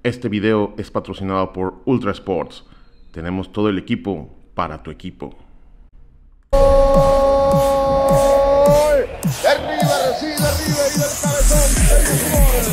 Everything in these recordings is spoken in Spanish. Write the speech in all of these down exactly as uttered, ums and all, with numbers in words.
Este video es patrocinado por Ultra Sports. Tenemos todo el equipo para tu equipo. De arriba, recibe, de arriba y del cabezón.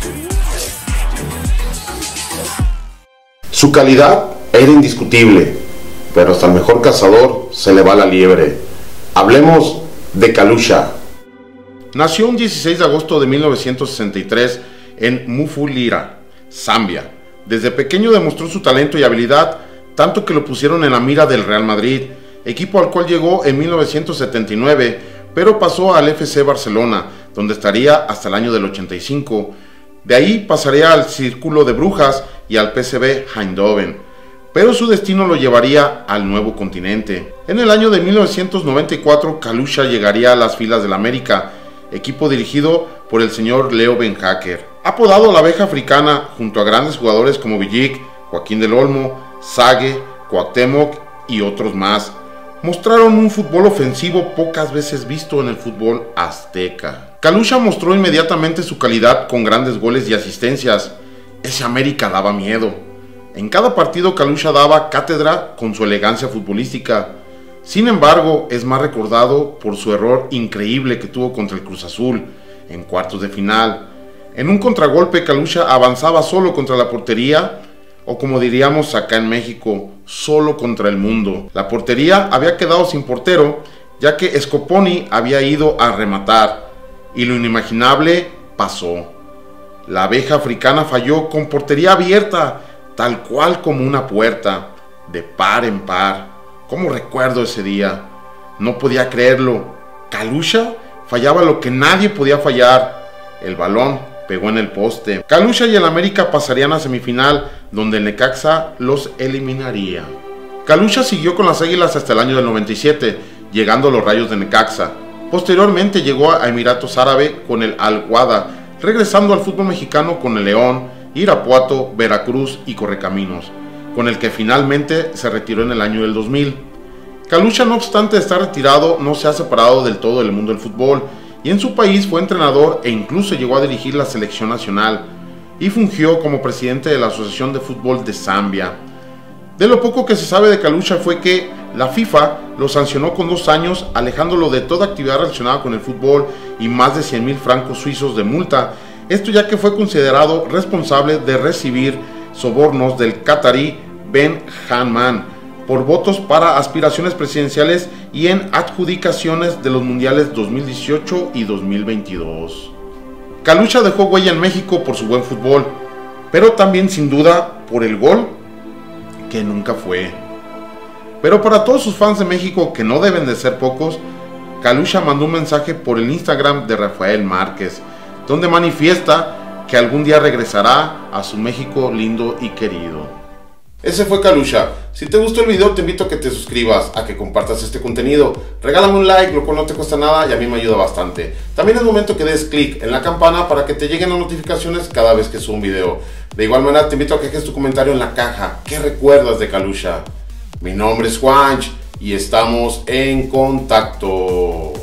Su calidad era indiscutible, pero hasta el mejor cazador se le va la liebre. Hablemos de Kalusha. Nació un dieciséis de agosto de mil novecientos sesenta y tres en Mufulira, Zambia. Desde pequeño demostró su talento y habilidad, tanto que lo pusieron en la mira del Real Madrid, equipo al cual llegó en mil novecientos setenta y nueve, pero pasó al F C Barcelona, donde estaría hasta el año del ochenta y cinco. De ahí pasaría al Círculo de Brujas y al P S V Eindhoven, pero su destino lo llevaría al nuevo continente. En el año de mil novecientos noventa y cuatro, Kalusha llegaría a las filas del América, equipo dirigido por el señor Leo Beenhakker. Apodado la abeja africana, junto a grandes jugadores como Villic, Joaquín del Olmo, Sague, Cuauhtémoc y otros más, mostraron un fútbol ofensivo pocas veces visto en el fútbol azteca. Kalusha mostró inmediatamente su calidad con grandes goles y asistencias. Ese América daba miedo. En cada partido Kalusha daba cátedra con su elegancia futbolística. Sin embargo, es más recordado por su error increíble que tuvo contra el Cruz Azul en cuartos de final. En un contragolpe, Kalusha avanzaba solo contra la portería, o como diríamos acá en México, solo contra el mundo. La portería había quedado sin portero, ya que Scoponi había ido a rematar, y lo inimaginable pasó. La abeja africana falló con portería abierta, tal cual como una puerta, de par en par. ¿Cómo recuerdo ese día? No podía creerlo. Kalusha fallaba lo que nadie podía fallar. El balón pegó en el poste. Kalusha y el América pasarían a semifinal, donde el Necaxa los eliminaría. Kalusha siguió con las Águilas hasta el año del noventa y siete, llegando a los Rayos de Necaxa. Posteriormente llegó a Emiratos Árabes con el Al-Wahda, regresando al fútbol mexicano con el León, Irapuato, Veracruz y Correcaminos, con el que finalmente se retiró en el año del dos mil. Kalusha, no obstante estar retirado, no se ha separado del todo del mundo del fútbol, y en su país fue entrenador e incluso llegó a dirigir la selección nacional, y fungió como presidente de la Asociación de Fútbol de Zambia. De lo poco que se sabe de Kalusha fue que la FIFA lo sancionó con dos años, alejándolo de toda actividad relacionada con el fútbol y más de cien mil francos suizos de multa, esto ya que fue considerado responsable de recibir sobornos del catarí Ben Hammam por votos para aspiraciones presidenciales y en adjudicaciones de los mundiales dos mil dieciocho y dos mil veintidós. Kalusha dejó huella en México por su buen fútbol, pero también sin duda por el gol que nunca fue. Pero para todos sus fans de México, que no deben de ser pocos, Kalusha mandó un mensaje por el Instagram de Rafael Márquez, donde manifiesta que algún día regresará a su México lindo y querido. Ese fue Kalusha. Si te gustó el video, te invito a que te suscribas, a que compartas este contenido. Regálame un like, lo cual no te cuesta nada y a mí me ayuda bastante. También es momento que des clic en la campana para que te lleguen las notificaciones cada vez que subo un video. De igual manera, te invito a que dejes tu comentario en la caja. ¿Qué recuerdas de Kalusha? Mi nombre es Juanch y estamos en contacto.